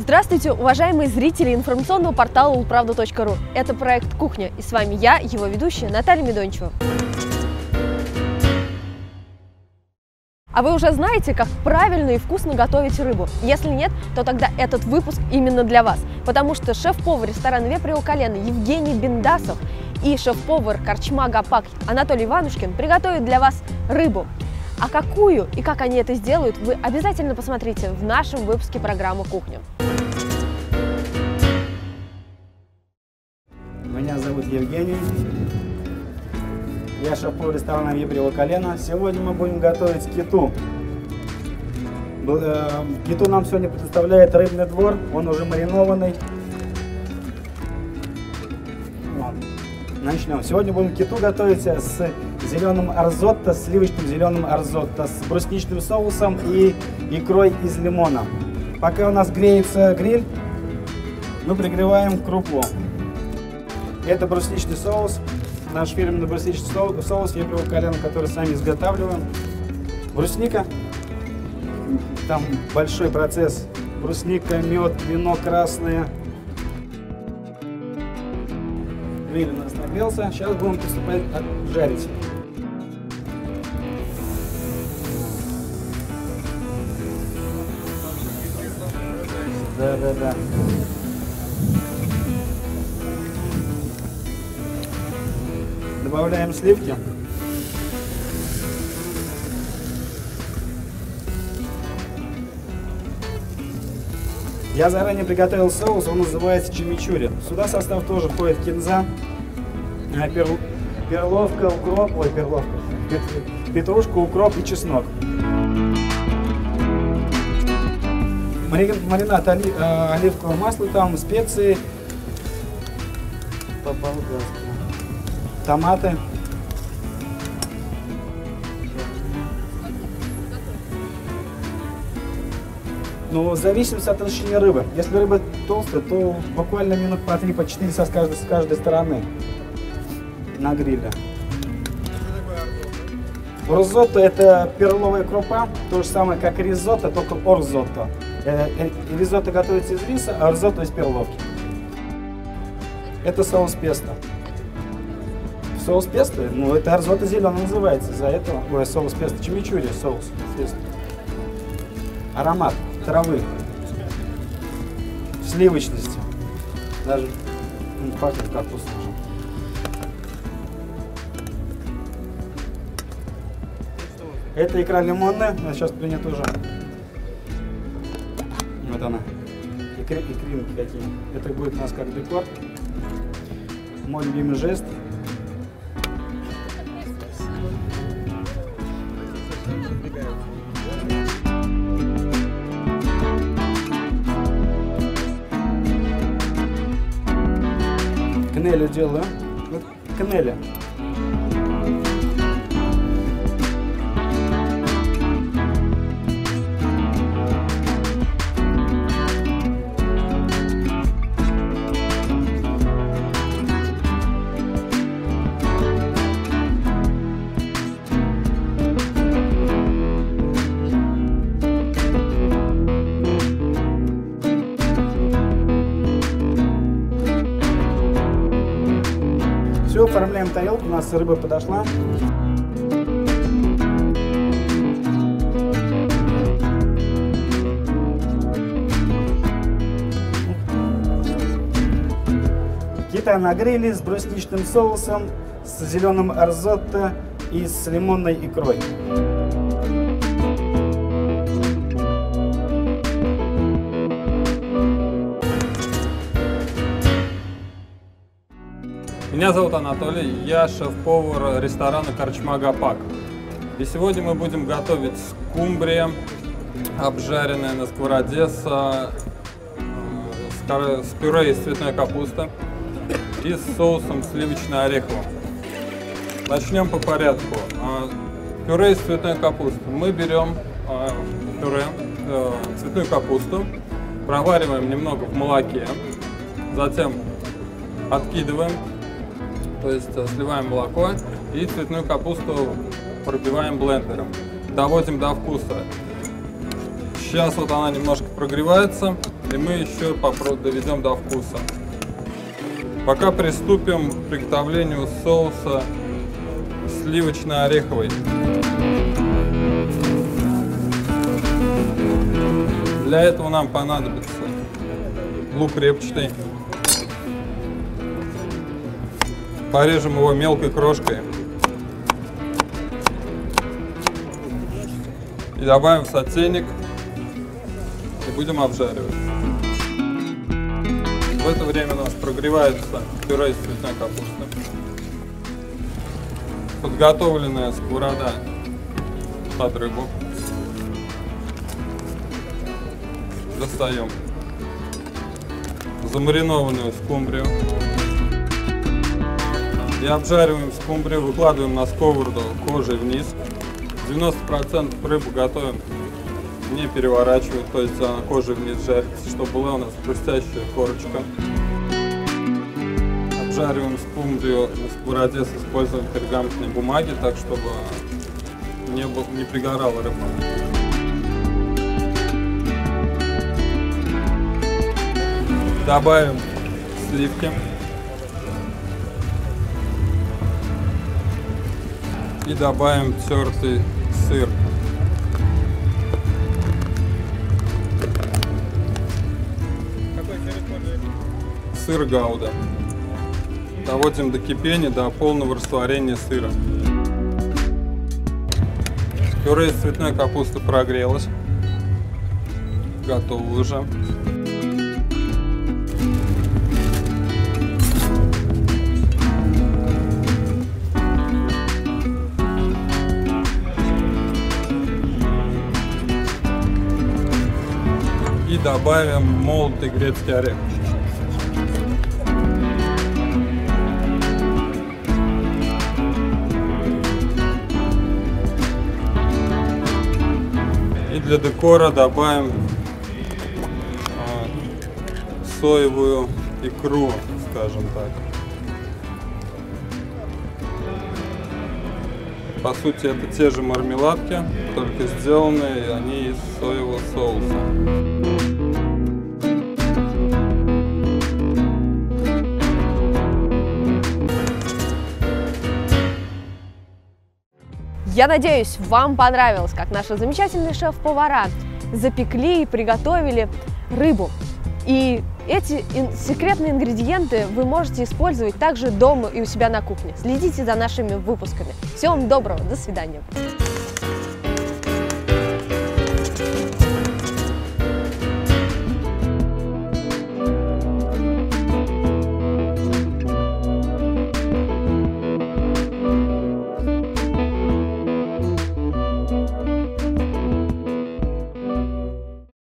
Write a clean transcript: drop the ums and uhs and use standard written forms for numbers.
Здравствуйте, уважаемые зрители информационного портала ulpravda.ru. Это проект «Кухня», и с вами я, его ведущая Наталья Медончева. А вы уже знаете, как правильно и вкусно готовить рыбу? Если нет, то тогда этот выпуск именно для вас, потому что шеф-повар ресторана «Вепрево колено» Евгений Биндасов и шеф-повар корчма «Гапак» Анатолий Иванушкин приготовят для вас рыбу. А какую и как они это сделают, вы обязательно посмотрите в нашем выпуске программы «Кухня». Меня зовут Евгений. Я шеф-повар ресторана «Вепрево колено». Сегодня мы будем готовить киту. Киту нам сегодня предоставляет Рыбный двор. Он уже маринованный. Начнем. Сегодня будем киту готовить с зеленым арзотто, с сливочным зеленым арзотто, с брусничным соусом и икрой из лимона. Пока у нас греется гриль, мы пригреваем крупу. Это брусничный соус, наш фирменный брусничный соус «Вепрево колено», который сами изготавливаем. Брусника, там большой процесс. Брусника, мед, вино красное. Гриль у нас нагрелся, сейчас будем приступать жарить. Да. Добавляем сливки. Я заранее приготовил соус, он называется чимичури. Сюда в состав тоже входит кинза, перловка, петрушка, укроп и чеснок. Маринад оливкового масла, там специи, томаты. Ну, в зависимости от толщины рыбы. Если рыба толстая, то буквально минут по 3-4 с каждой стороны на гриле. Ризотто — это перловая крупа, то же самое, как ризотто, только орзотто. Ризотто готовится из риса, а ризотто из перловки. Это соус песто. Соус песто, ну это арзотто зеленый называется, из-за этого, соус песто, чимичури, соус песто. Аромат травы, сливочности, даже пахнет капустой. Это икра лимонная, сейчас принято уже. Вот она, икринки какие. Это будет у нас как декор. Мой любимый жест. Кнелю делаю. Вот кнеля. Все, оформляем тарелку, у нас рыба подошла. Кита на гриле с брусничным соусом, с зеленым арзотто и с лимонной икрой. Меня зовут Анатолий, я шеф-повар ресторана корчма «Гапак». И сегодня мы будем готовить скумбрия, обжаренная на сковороде с пюре из цветной капусты и с соусом сливочно-ореховым. Начнем по порядку. Пюре из цветной капусты. Мы берем пюре, цветную капусту, провариваем немного в молоке, затем откидываем, то есть сливаем молоко и цветную капусту пробиваем блендером. Доводим до вкуса. Сейчас вот она немножко прогревается. и мы еще доведем до вкуса. Пока приступим к приготовлению соуса сливочно-ореховый. Для этого нам понадобится лук репчатый. Порежем его мелкой крошкой. И добавим в сотейник и будем обжаривать. В это время у нас прогревается пюре из цветной капусты. Подготовленная сковорода под рыбу. Достаем замаринованную скумбрию. И обжариваем скумбрию, выкладываем на сковороду кожей вниз. 90% рыбу готовим, не переворачивая, то есть она кожей вниз жарится, чтобы была у нас хрустящая корочка. Обжариваем скумбрию на сковороде с использованием пергаментной бумаги, так чтобы не пригорала рыба. Добавим сливки. И добавим тертый сыр. Сыр гауда. Доводим до кипения, до полного растворения сыра. Пюре из цветной капусты прогрелось. Готово уже. И добавим молотый грецкий орех. И для декора добавим соевую икру, скажем так. По сути, это те же мармеладки, только сделанные они из соевого соуса. Я надеюсь, вам понравилось, как наши замечательные шеф-повара запекли и приготовили рыбу. И эти секретные ингредиенты вы можете использовать также дома и у себя на кухне. Следите за нашими выпусками. Всего вам доброго, до свидания.